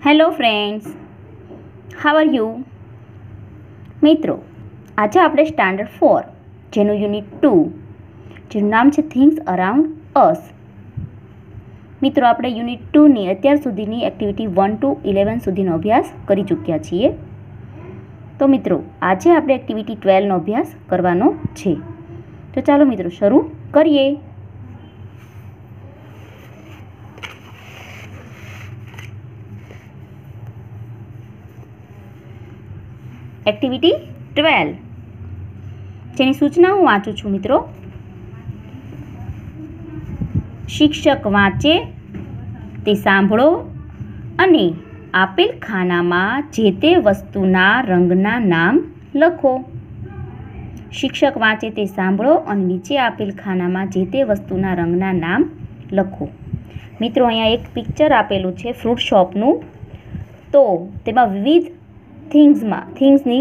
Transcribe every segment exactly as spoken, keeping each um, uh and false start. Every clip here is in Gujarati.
Hello friends, how are you? મિત્રો, આજે આપણે સ્ટાન્ડર્ડ ફોર જેનું યુનિટ ટુ જેનું નામ છે થિંગ્સ અરાઉન્ડ અસ. મિત્રો, આપણે યુનિટ ટુની અત્યાર સુધીની એક્ટિવિટી વન ટુ ઇલેવન સુધીનો અભ્યાસ કરી ચૂક્યા છીએ. તો મિત્રો, આજે આપણે એક્ટિવિટી ટ્વેલ્વનો અભ્યાસ કરવાનો છે. તો ચાલો મિત્રો શરૂ કરીએ. એક્ટિવિટી ટ્વેલ્વ, જેની સૂચના હું વાંચું છું મિત્રો. શિક્ષક વાંચે તે સાંભળો અને આપેલ ખાનામાં જે તે વસ્તુના રંગના નામ લખો. શિક્ષક વાંચે તે સાંભળો અને નીચે આપેલ ખાનામાં જે તે વસ્તુના રંગના નામ લખો. મિત્રો, અહીંયા એક પિક્ચર આપેલું છે ફ્રૂટ શોપનું. તો તેમાં વિવિધ થિંગ્સમાં થિંગ્સની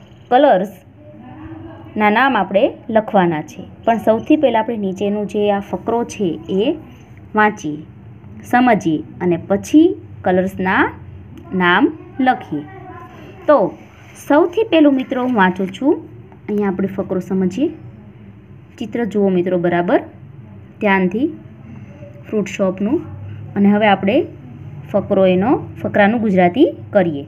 કલર્સના નામ આપણે લખવાના છે. પણ સૌથી પહેલાં આપણે નીચેનું જે આ ફકરો છે એ વાંચીએ, સમજીએ અને પછી કલર્સના નામ લખીએ. તો સૌથી પહેલું મિત્રો હું વાંચું છું. અહીંયા આપણે ફકરો સમજીએ. ચિત્ર જુઓ મિત્રો બરાબર ધ્યાનથી, ફ્રૂટ શોપનું. અને હવે આપણે ફકરો એનો ફકરાનું ગુજરાતી કરીએ.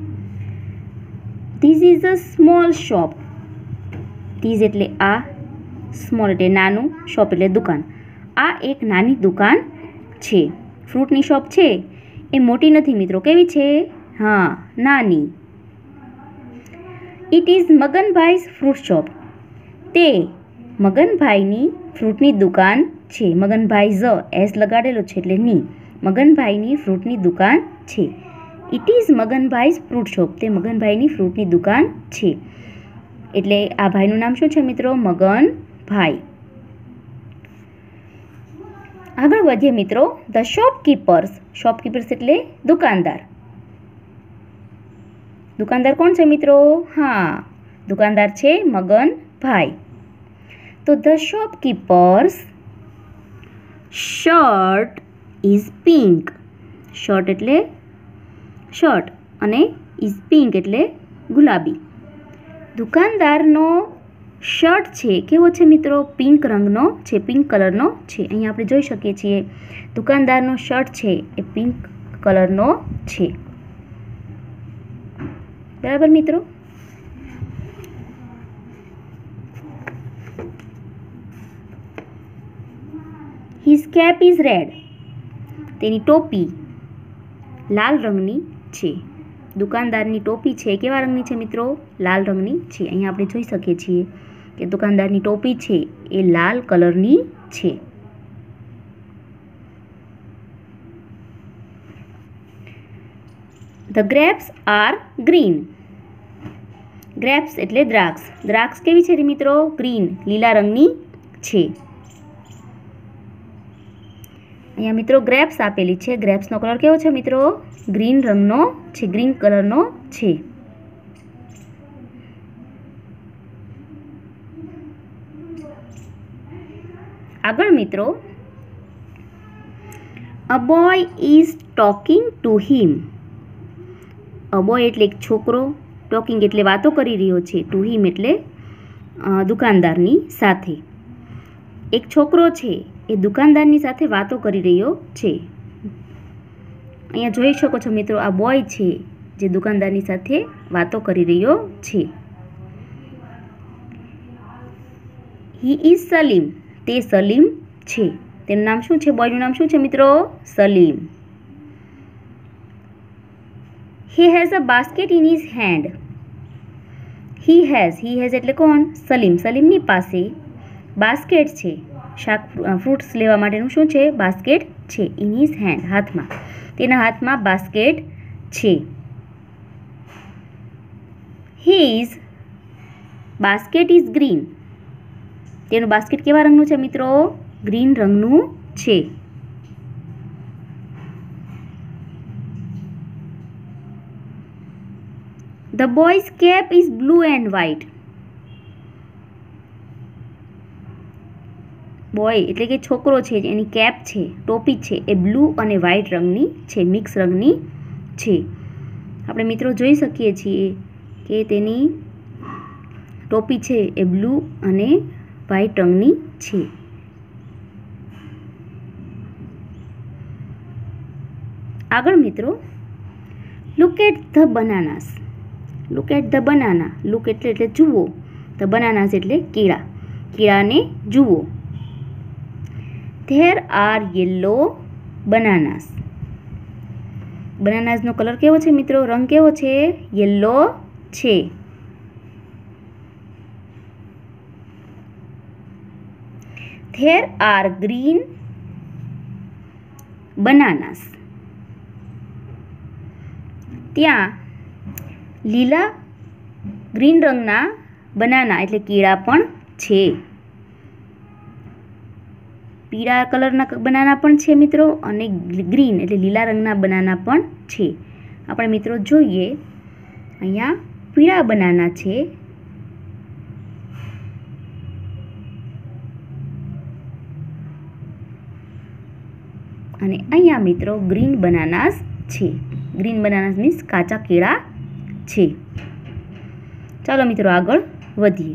This is a small shop. This એટલે આ, સ્મોલ એટલે નાનું, શોપ એટલે દુકાન. આ એક નાની દુકાન છે. ફ્રૂટની શોપ છે એ મોટી નથી મિત્રો. કેવી છે? હા, નાની. It is Maganbhai's fruit shop. તે મગનભાઈની ફ્રૂટની દુકાન છે. મગનભાઈ ઝ એસ લગાડેલો છે એટલે ની. મગનભાઈની ફ્રૂટની દુકાન છે. It is Maganbhai's fruit shop. તે મગનભાઈની ફ્રૂટની દુકાન છે. એટલે આ ભાઈનું નામ શું છે મિત્રો? મગનભાઈ. આગળ વધીએ મિત્રો. ધ શોપકીપર્સ. શોપકીપર્સ એટલે દુકાનદાર. દુકાનદાર કોણ છે મિત્રો? હા, દુકાનદાર છે મગનભાઈ. તો the shopkeeper's shirt is pink. Shirt એટલે શર્ટ અને ઇઝ પિંક એટલે ગુલાબી. દુકાનદારનો શર્ટ છે કેવો છે મિત્રો? પિંક રંગનો છે, પિંક કલરનો છે. અહીંયા આપણે જોઈ શકીએ છીએ દુકાનદારનો શર્ટ છે એ પિંક કલરનો છે. બરાબર મિત્રો? His cap is red. તેની ટોપી લાલ રંગની છે. દુકાનદારની ટોપી છે કેવા રંગની છે મિત્રો? લાલ રંગની છે. અહીંયા આપણે જોઈ શકીએ છીએ કે દુકાનદારની ટોપી છે એ લાલ કલરની છે. The grapes are green. Grapes એટલે દ્રાક્ષ. દ્રાક્ષ કેવી છે મિત્રો? ગ્રીન, લીલા રંગની છે. અહીંયા મિત્રો ગ્રેપ્સ આપેલી છે. ગ્રેપ્સનો કલર કેવો છે મિત્રો? ગ્રીન રંગનો છે, ગ્રીન કલરનો છે. આગળ મિત્રો, a boy is talking to him. A boy એટલે એક છોકરો, ટોકિંગ એટલે વાતો કરી રહ્યો છે, ટુ હિમ એટલે દુકાનદારની સાથે. એક છોકરો છે એ દુકાનદારની સાથે વાતો કરી રહ્યો છે. અહીંયા જોઈ શકો છો મિત્રો, આ બોય છે જે દુકાનદારની સાથે વાતો કરી રહ્યો છે. He is Salim. તે સલીમ છે. તેનું નામ શું છે? બોયનું નામ શું છે મિત્રો? Salim. He has a basket in his hand. He has he has એટલે કોણ? સલીમ. સલીમની પાસે બાસ્કેટ છે. શાક ફ્રૂટ્સ લેવા માટેનું શું છે? બાસ્કેટ છે. ઇન હિઝ હેન્ડ હાથમાં. તેના હાથમાં બાસ્કેટ છે. His basket is green. તેનું બાસ્કેટ કેવા રંગનું છે મિત્રો? ગ્રીન રંગનું છે. The boy's cap is blue and white. Boy એટલે કે છોકરો છે એની કેપ છે, ટોપી છે એ બ્લુ અને વ્હાઇટ રંગની છે, મિક્સ રંગની છે. આપણે મિત્રો જોઈ શકીએ છીએ કે તેની ટોપી છે એ બ્લુ અને વ્હાઈટ રંગની છે. આગળ મિત્રો look at the bananas. Look at the banana. Look એટલે એટલે જુઓ, ધ બનાનાસ એટલે કેળા. કેળાને જુઓ. There are yellow bananas. બનાનાસનો કલર કેવો છે મિત્રો? રંગ કેવો છે? યેલો છે. There are green bananas. ત્યાં લીલા ગ્રીન રંગના બનાના એટલે કેળા પણ છે. પીળા કલરના બનાના પણ છે મિત્રો અને ગ્રીન એટલે લીલા રંગના બનાના પણ છે. આપણે મિત્રો જોઈએ અહીંયા પીળા બનાના છે અને અહીંયા મિત્રો ગ્રીન બનાનાસ છે. ગ્રીન બનાનાસ મીન્સ કાચા કેળા છે. ચાલો મિત્રો આગળ વધીએ.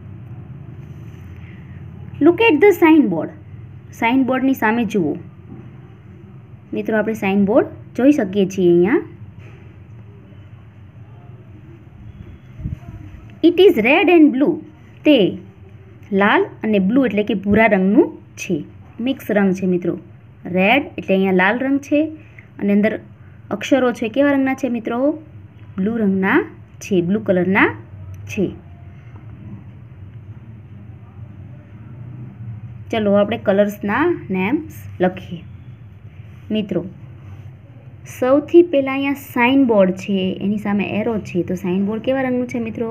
Look at the sign board. Sign બોર્ડની સામે જુઓ. મિત્રો આપણે સાઇન બોર્ડ જોઈ શકીએ છીએ અહીંયા. It is red and blue. તે લાલ અને બ્લુ એટલે કે ભૂરા રંગનું છે. મિક્સ રંગ છે મિત્રો. રેડ એટલે અહીંયા લાલ રંગ છે અને અંદર અક્ષરો છે કેવા રંગના છે મિત્રો? બ્લુ રંગના છે, બ્લુ કલરના છે. ચલો આપણે કલર્સના નેમ્સ લખીએ. મિત્રો સૌથી પહેલાં અહીંયા સાઇન બોર્ડ છે, એની સામે એરો છે. તો સાઇન બોર્ડ કેવા રંગનું છે મિત્રો?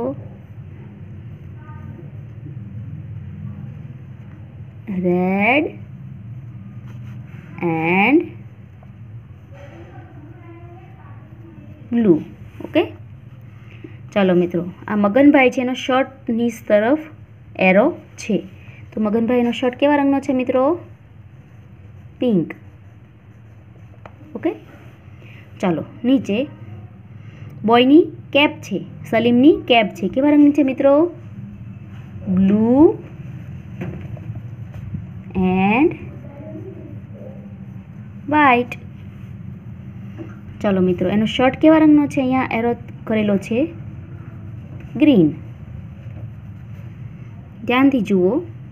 Red and blue. ઓકે, ચાલો મિત્રો આ મગનભાઈ છે, એનો શર્ટની તરફ એરો છે. તો મગનભાઈનો શર્ટ કેવા રંગનો છે મિત્રો? પિંક. ઓકે, ચાલો નીચે બોયની કેપ છે, સલીમની કેપ છે, કેવા રંગની છે મિત્રો? Blue and white. ચાલો મિત્રો એનો શર્ટ કેવા રંગનો છે? અહીંયા એરો કરેલો છે ગ્રીન. ધ્યાનથી જુઓ.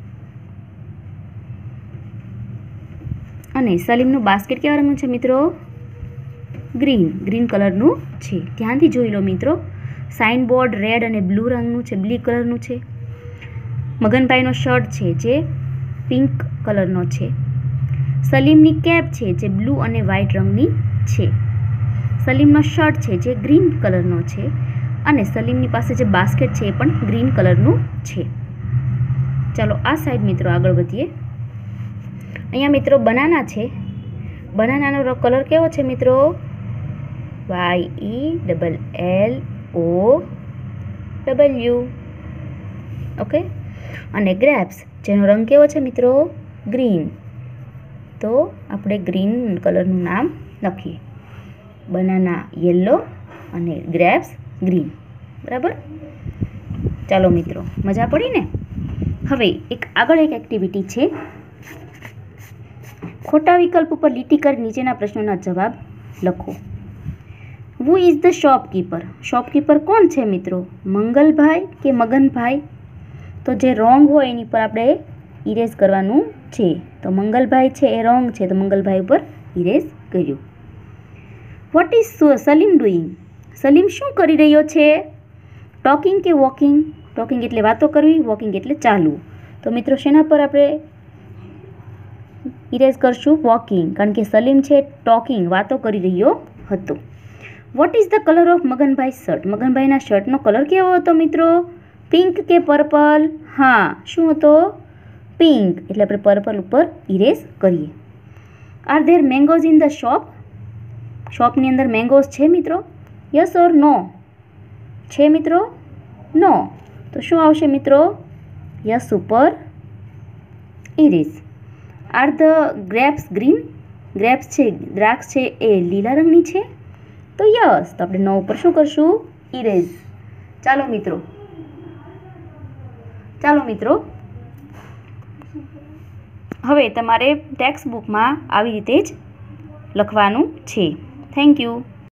અને સલીમનું બાસ્કેટ કેવા રંગનું છે મિત્રો? ગ્રીન. ગ્રીન કલરનું છે. ધ્યાનથી જોઈ લો મિત્રો. સાઇન બોર્ડ રેડ અને બ્લુ રંગનું છે, બ્લુ કલરનું છે. મગનભાઈનો શર્ટ છે જે પિંક કલરનો છે. સલીમની કેપ છે જે બ્લુ અને વ્હાઈટ રંગની છે. સલીમનો શર્ટ છે જે ગ્રીન કલરનો છે અને સલીમની પાસે જે બાસ્કેટ છે એ પણ ગ્રીન કલરનું છે. ચાલો આ સાઈડ મિત્રો આગળ વધીએ. અહીંયા મિત્રો બનાના છે. બનાનાનો કલર કેવો છે મિત્રો? Y E double L O W. Okay, અને ગ્રેપ્સ જેનો રંગ કેવો છે મિત્રો? ગ્રીન. તો આપણે ગ્રીન કલરનું નામ લખીએ. બનાના યેલો અને ગ્રેપ્સ ગ્રીન. બરાબર? ચાલો મિત્રો મજા પડી ને? હવે એક આગળ એક એક્ટિવિટી છે. ખોટા વિકલ્પ ઉપર લીટી કરી નીચેના પ્રશ્નોના જવાબ લખો. Who is the shopkeeper? Shopkeeper કોણ છે મિત્રો? મંગલભાઈ કે મગનભાઈ? તો જે રોંગ હોય એની પર આપણે ઇરેઝ કરવાનું છે. તો મંગલભાઈ છે એ રોંગ છે, તો મંગલભાઈ ઉપર ઇરેઝ કર્યું. What is Salim doing? Salim શું કરી રહ્યો છે? ટોકિંગ કે વોકિંગ? ટોકિંગ એટલે વાતો કરવી, વોકિંગ એટલે ચાલવું. તો મિત્રો શેના પર આપણે ઇરેઝ કરશું? વોકિંગ, કારણ કે સલીમ છે ટોકિંગ વાતો કરી રહ્યો હતો. What is the colour of Maganbhai shirt? મગનભાઈના શર્ટનો કલર કેવો હતો મિત્રો? પિંક કે પર્પલ? હા, શું હતો? પિંક. એટલે આપણે પર્પલ ઉપર ઇરેઝ કરીએ. Are there mangoes in the shop? શોપની અંદર મેંગોઝ છે મિત્રો? Yes or no? છે મિત્રો? નો. તો શું આવશે મિત્રો? યસ ઉપર erase. Are the grapes green? Grapes છે, દ્રાક્ષ છે એ લીલા રંગની છે? તો યસ, તો આપણે નો ઉપર શું કરશું? ઇરેઝ. ચાલો મિત્રો ચાલો મિત્રો હવે તમારે ટેક્સ્ટ બુકમાં આવી રીતે જ લખવાનું છે. Thank you.